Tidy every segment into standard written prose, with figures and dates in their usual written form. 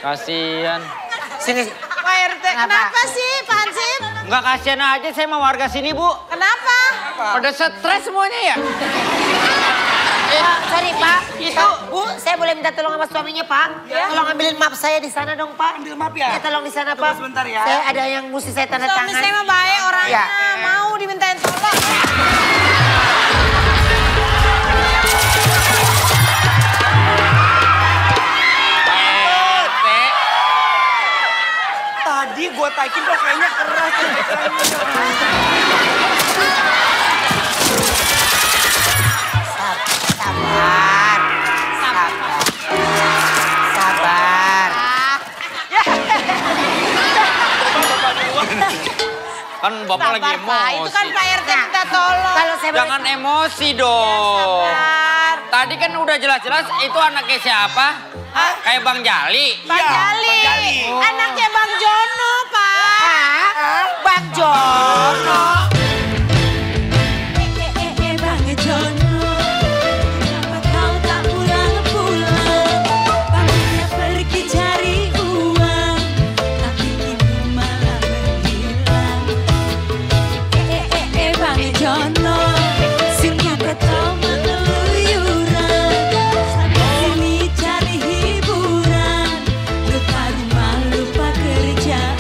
Kasian. Sini. Pak RT, kenapa sih Pak Hansip? Enggak kasihan aja, saya mau warga sini, Bu. Kenapa? Pada stres semuanya ya? Sorry Pak, Itu. Bu, saya boleh minta tolong sama suaminya Pak? Ya. Tolong ambilin map saya di sana dong Pak. Ambil map ya? Ya tolong di sana Tunggu Pak. sebentar ya. Saya ada yang mesti saya tanda Suami tangan. saya mah baik orangnya, Ya. mau dimintain tolong. Tadi gua taikin kok kayaknya keras. Sabar. Sabar. Sabar. Kan Bapak lagi Sabar, Pak. Itu emosi. kan Pak RT minta tolong. Kalau saya boleh... Jangan emosi dong. Sabar. Tadi kan udah jelas-jelas itu anaknya siapa? Kayak Bang Jali. Bang Iya, Jali. Bang Jali. Anaknya Bang Jono, Pak. Bang Jono. Bang Jono, kenapa kau tak pulang-pulang? Pamannya pergi cari uang, tapi kini malah menghilang. Bang Jono, sungguh kau keluyuran. Sampai sini cari hiburan, lupa rumah, lupa kerjaan.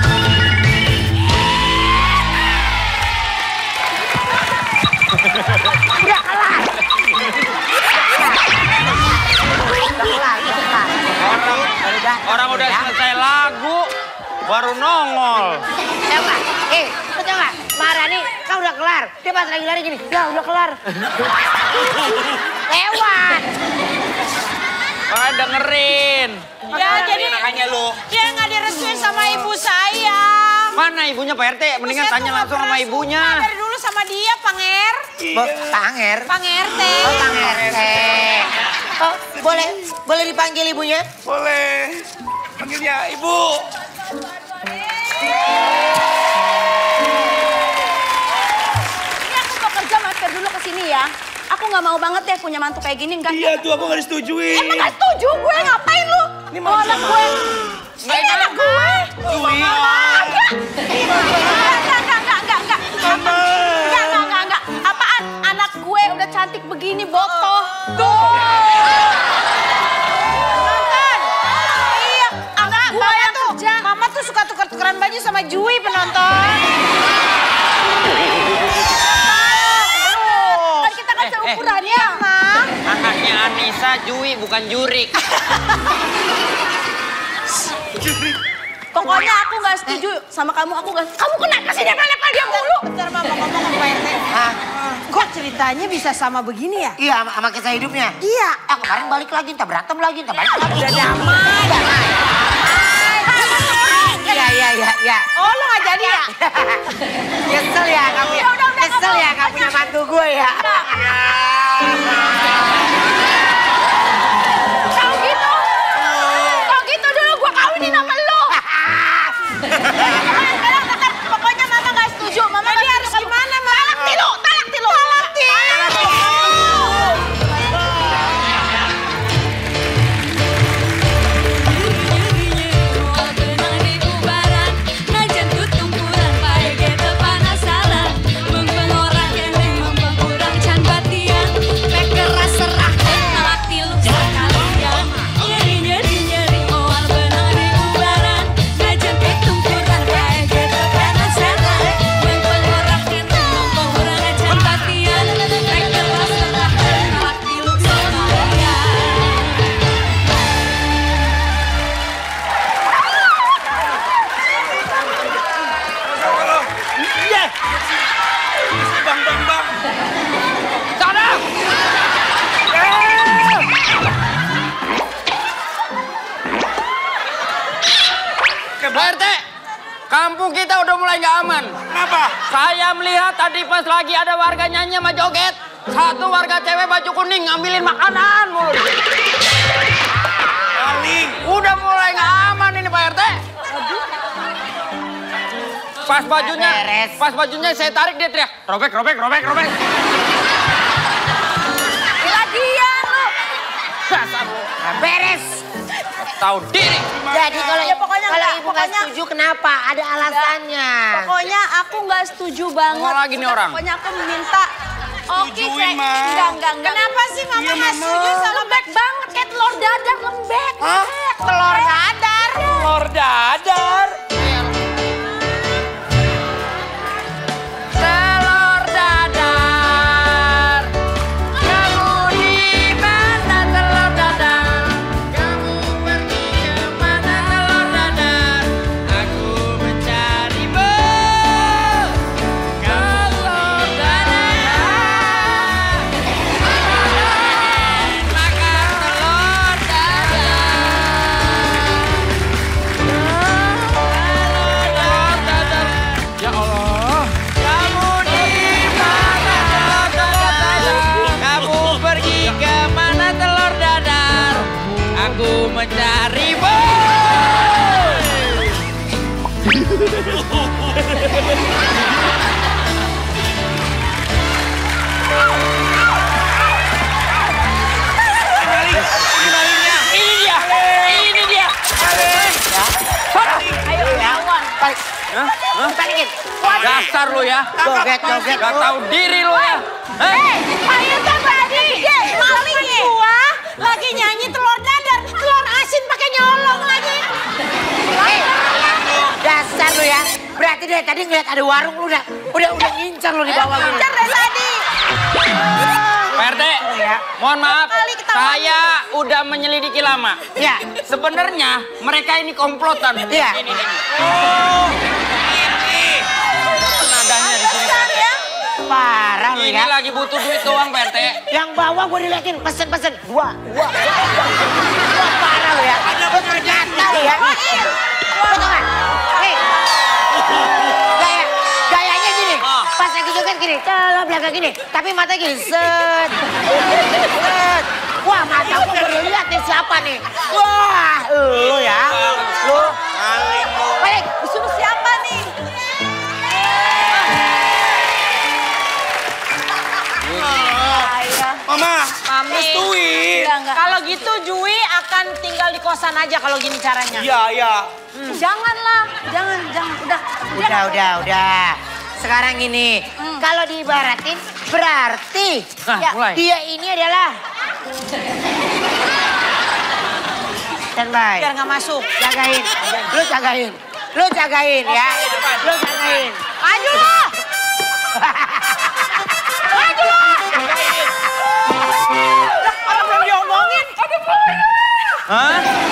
Udah kelar. Orang udah selesai lagu, baru nongol. Tahu nggak? Tahu nggak? Marah nih, kau udah kelar. Dia pas lagi lari gini, ya udah kelar. Lewat. Dengerin. Ya, jadi Makanya lu. dia nggak direstuin sama ibu saya. Mana ibunya Pak RT? Mendingan Saya tanya tuh langsung nggak sama pernah ibunya. suka dari dulu sama dia, Panger. Panger. Pang RT. Oh, Bang RT. Oh, boleh dipanggil ibunya? Boleh. Panggilnya Ibu. Ini aku mau kerja masker dulu ke sini ya. Aku nggak mau banget deh punya mantu kayak gini, enggak. Iya tuh aku gak disetujui. Emang nggak setuju gue, ngapain lu? Ini Oh, anak gue. Ini anak gue. Jui. Enggak. Enggak. Apaan? Anak gue udah cantik begini, botoh. Tuh. Nonton. Iya, anak Gua mama yang tuh, kerja. mama tuh suka tuker-tukeran baju sama Jui penonton. Kan kita kan seukurannya. Ma. Anaknya Anissa Jui, bukan Jurik. Pokoknya aku nggak setuju sama kamu. Kamu kenapa sih nempel-nempel dia mulu? Bentar mama ngomong sama Pak RT. Kok ceritanya bisa sama begini ya? Iya, sama kisah hidupnya. Iya. Kemarin balik lagi, entah berantem lagi, entah balik lagi. Udah damai. Iya. Oh, lo nggak jadi ya? Kesel ya kamu ya? Kesel ya kamu punya mantu gue ya? Kalau gitu dulu gue kawinin sama lu. Pokoknya mama nggak setuju. Mama Jadi harus gimana, Ma? Talak tilu. Pak RT, kampung kita udah mulai nggak aman. Kenapa? Saya melihat tadi pas lagi ada warga nyanyi sama joget. Satu warga cewek baju kuning ngambilin makanan mulu. Paling. Udah mulai nggak aman ini Pak RT. Pas bajunya saya tarik dia teriak, robek. Ladian lu. Dasar lu. Beres. tahu diri. Jadi kalau Ya, pokoknya kalau enggak, ibu nggak pokoknya- setuju kenapa? Ada alasannya. Pokoknya aku nggak setuju banget. Ngomong lagi nih orang. Pokoknya aku minta. Oke, Setujuin, Cek. Ma. Enggak. Kenapa sih Mama Iya, nggak Mama. setuju sama Lembek banget kayak telur dadar lembek. Hah? telur dadar? Telur dadar. Telur dadar, kamu di mana telur dadar? Kamu pergi ke mana telur dadar? Aku mencarimu, telur dadar. Makan telur dadar. Ya Allah. Kamu di mana telur dadar? Kamu pergi ke mana telur dadar? Aku mencarimu. Ini dia. Ayo lawan. Balik. Balikin. Dasar lu ya. Joget. Gak tahu diri lu ya. Ayo kan tadi maling gua lagi nyanyi telur dadar, telur asin pakai nyolong lagi. Dasar lu ya. Berarti dari tadi ngeliat ada warung lu udah ngincar lu di bawah gini. Ngincar dari tadi. Pak RT, mohon maaf, Kali ketahuan. saya udah menyelidiki lama. Ya. Sebenarnya mereka ini komplotan. Iya. Ini. Oh, ini. Nadanya di sini, Pak RT. Parah lu Ini ya. lagi butuh duit doang, Pak RT. Yang bawah gue diliatin pesen. Dua. Wah, parah lu ya. Lu ternyata lu ya. Lu tau gak? Nih. Gayanya gini. Pas lagi joget gini. Celap belakang gini. Tapi mata gini. Set. Wah, mata gue baru lihat nih siapa nih. Wah, lu ya. Lu. Balik. Disuruh siapa nih? Mama, Mami. restuin. Enggak. Kalau gitu Jui akan tinggal di kosan aja kalau gini caranya. Iya. Janganlah. Jangan. Udah. Sekarang gini, kalau diibaratin berarti Mulai. dia ini adalah standby. Biar nggak masuk. Jagain, lu jagain ya, lu jagain. Maju lah. Maju lah. Orang belum diomongin. Hah?